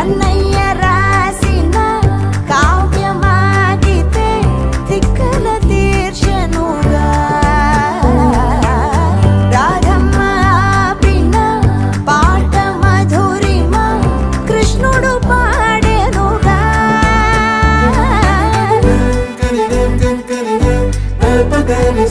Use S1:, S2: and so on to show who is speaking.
S1: నన్నయ్య రాసిన కావ్యమాగితే తిక్కల తీర్చనుగా రాధమ్మ ఆపిన పాట మధురిమ కృష్ణుడు పాడెనుగా
S2: Pagani